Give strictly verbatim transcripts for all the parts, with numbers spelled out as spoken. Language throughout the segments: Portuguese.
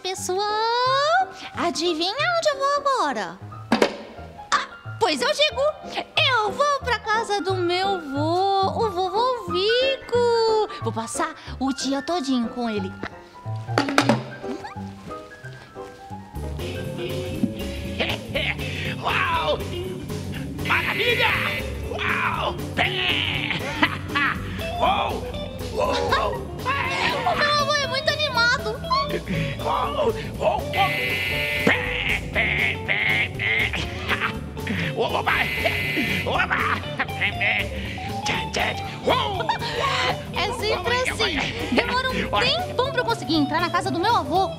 pessoal! Adivinha onde eu vou agora? Ah, pois eu digo! Eu vou pra casa do meu vô, o vovô Vico! Vou passar o dia todinho com ele. Uau! Maravilha! Uau! Pé! Uau! Uau! O meu avô é muito animado. Uau! Uau! Pé! Pé! Pé! Pé! Oba! Oba! Uau! É sempre assim. Demora um tempão pra eu conseguir entrar na casa do meu avô.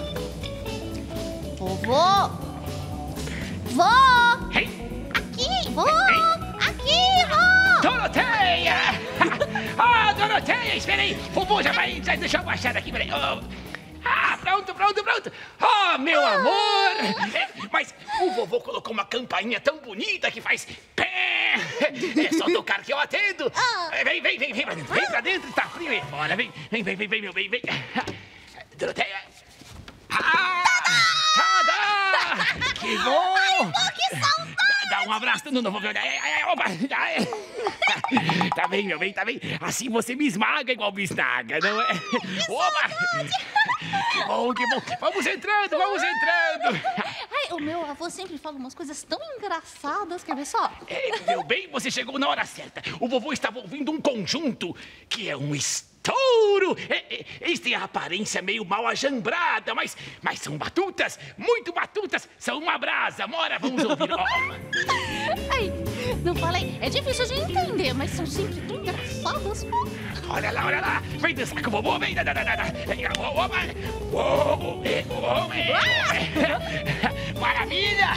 Vovô! Vó! Aqui! Vó! Aqui, vó! Doroteia! Ah, Doroteia, espera aí! O vovô já vai entrar, deixa eu baixar aqui, peraí. Oh. Ah, pronto, pronto, pronto! Oh, meu amor! É, mas o vovô colocou uma campainha tão bonita que faz pé! É só tocar que eu atendo! Vem, vem, vem, vem pra dentro, vem pra dentro, tá frio aí fora, vem, vem, vem, vem, vem, meu bem, vem! Doroteia! Ah! Tada! Que bom! Ai, vó, que saudade! Dá um abraço no novo. Ai, ai, ai, opa! Ai. Tá bem, meu bem, tá bem. Assim você me esmaga igual bisnaga, não é? Opa! Que bom, que bom. Vamos entrando, vamos entrando. Ai, o meu avô sempre fala umas coisas tão engraçadas, quer ver só? É, meu bem, você chegou na hora certa. O vovô estava ouvindo um conjunto que é um estouro. É, é, eles têm a aparência meio mal ajambrada, mas, mas são batutas, muito batutas. São uma brasa. Mora, vamos ouvir. Oh. Ai, não falei. É difícil de entender, mas são sempre tão engraçadas. Olha lá, olha lá. Vem dançar com o vovô, vem. Da, da, da, da. Opa. Uou, é, uou, é. Maravilha.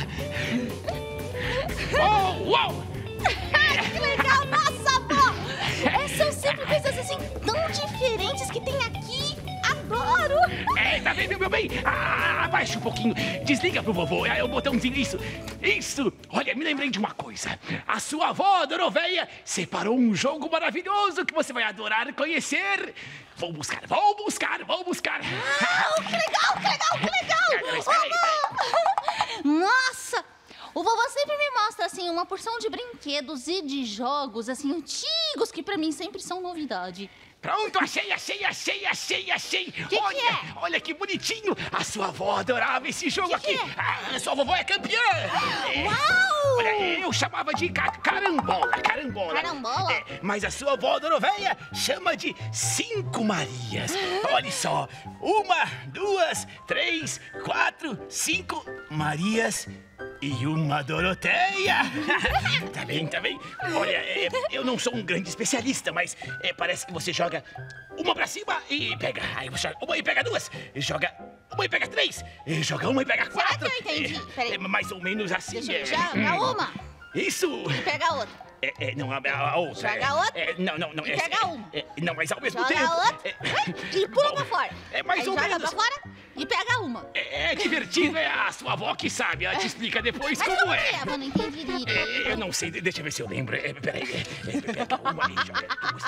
Uou, uou. Que legal, nossa, vó! São sempre coisas assim tão diferentes que tem aqui. Adoro! É, tá vendo, meu bem? Ah, abaixa um pouquinho. Desliga pro vovô. É o botãozinho disso. Isso. Olha, me lembrei de uma coisa. A sua avó, Doroveia, separou um jogo maravilhoso que você vai adorar conhecer. Vou buscar, vou buscar, vou buscar. Ah, que legal, que legal, que legal! Espera aí, espera aí. Nossa! O vovô sempre me mostra, assim, uma porção de brinquedos e de jogos, assim, antigos, que pra mim sempre são novidade. Pronto, achei, achei, achei, achei, achei. Que olha, que é? olha que bonitinho. A sua avó adorava esse jogo Que aqui. que é? Ah, sua vovó é campeã. É. Uau! Olha, eu chamava de ca carambola, carambola. Carambola? É, mas a sua avó, Doroveia, chama de Cinco Marias. Olha só, uma, duas, três, quatro, cinco Marias e uma Doroteia. Tá bem, tá bem. Olha, é, eu não sou um grande especialista, mas é, parece que você joga uma pra cima e pega. Aí você joga uma e pega duas. E joga uma e pega três. E joga uma e pega Será quatro. que eu entendi? É, Peraí. é mais ou menos assim. Deixa eu é. jogar Hum. uma Isso. e pega a outra. É, é, não, a, a outra. Joga é, outra é, não, não, não. e é, pega é, uma. é, não, mas ao mesmo Joga tempo. a outra é, e pula bom, pra fora. É mais Aí ou joga menos. pra fora e pega uma. É, é divertido, é a sua avó que sabe. Ela te explica depois Mas como como é. que é? Eu não entendi direito. É, eu não sei, deixa eu ver se eu lembro. É, peraí, é, é, pega uma ali, joga duas.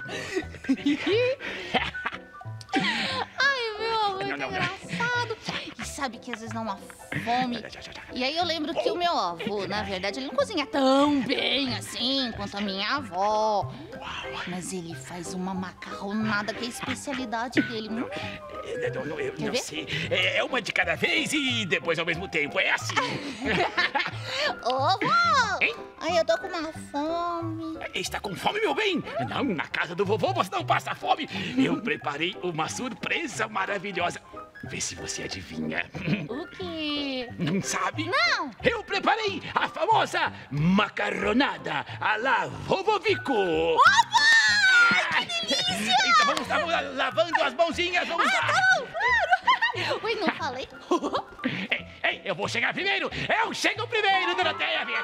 Ai, meu avô, Não, que não, não. engraçado. E sabe que às vezes dá uma fome. E aí eu lembro que o meu avô, na verdade, ele não cozinha tão bem assim quanto a minha avó. Mas ele faz uma macarronada que é a especialidade dele. Hum? Eu, não- eu Quer não ver? sei. É, é uma de cada vez e depois ao mesmo tempo. É assim. Ô, vó! Hein? Ai, eu tô com uma fome. Está com fome, meu bem? Não, na casa do vovô você não passa fome. Eu preparei uma surpresa maravilhosa. Vê se você adivinha. O quê? Não sabe? Não! Eu preparei a famosa macarronada a la Vovô Vico. Opa! Que delícia! Então vamos lá, vamos lá, lavando as mãozinhas, vamos lá. Não, claro! Ui, não falei? Ei, ei, eu vou chegar primeiro. Eu chego primeiro, Doroteia. Vem.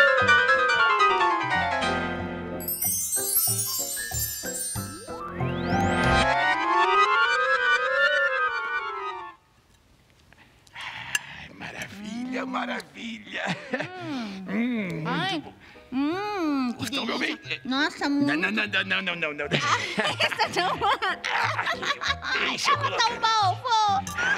Maravilha, maravilha. Hum, muito Ai, bom. hum, que Gostou, meu bem? delícia. Nossa, Não, muito... não, não, não, não, não, não, não. Essa não... Deixa eu Tava colocar. tão bom, pô. Ah, uma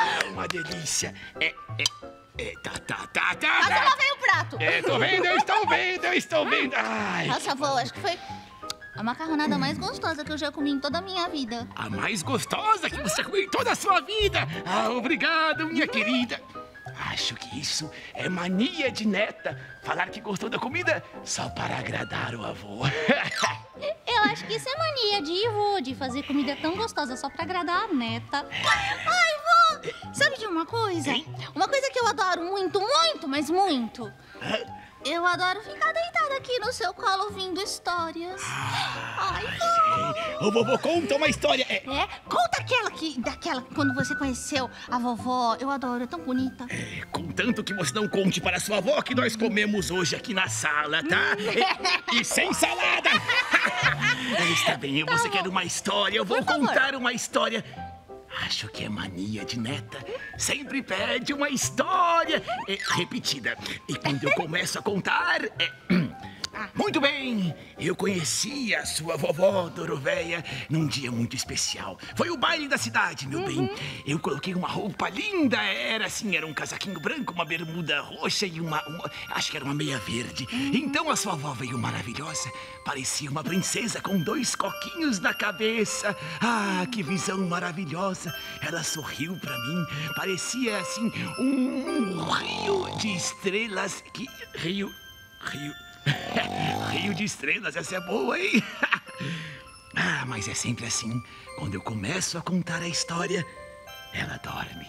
uma delícia. É, é, é, tá, tá, tá, tá, Mas eu tá. lavei o prato. É, tô vendo, eu estou vendo, eu estou vendo. Ai. Nossa, vô, acho que foi a macarronada mais gostosa que eu já comi em toda a minha vida. A mais gostosa que você comeu em toda a sua vida. Ah, obrigado, minha querida. Acho que isso é mania de neta. Falar que gostou da comida só para agradar o avô. Eu acho que isso é mania de vô, de fazer comida tão gostosa só pra agradar a neta. Ai, vô, sabe de uma coisa? Hein? Uma coisa que eu adoro muito, muito, mas muito. Eu adoro ficar deitada aqui no seu colo ouvindo histórias. Ai, vô. O vovô conta uma história. É, É, conta aquela que, daquela quando você conheceu a vovó. Eu adoro, é tão bonita. é, contanto que você não conte para sua avó que nós comemos hoje aqui na sala, tá? E, e sem salada. É, está bem, você quer uma história? Eu vou Por favor. contar uma história. Acho que é mania de neta. Sempre pede uma história é, repetida. E quando eu começo a contar... É, muito bem, eu conheci a sua vovó Dorovéia num dia muito especial. Foi o baile da cidade, meu bem. Eu coloquei uma roupa linda, era assim, era um casaquinho branco, uma bermuda roxa e uma, uma acho que era uma meia verde. Então a sua avó veio maravilhosa, parecia uma princesa com dois coquinhos na cabeça. Ah, que visão maravilhosa. Ela sorriu pra mim, parecia assim um, um rio de estrelas. Que rio, rio... Rio de estrelas, essa é boa, hein? Ah, mas é sempre assim. Quando eu começo a contar a história, ela dorme.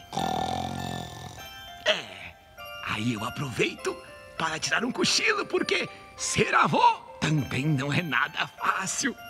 É, aí eu aproveito para tirar um cochilo, porque ser avô também não é nada fácil.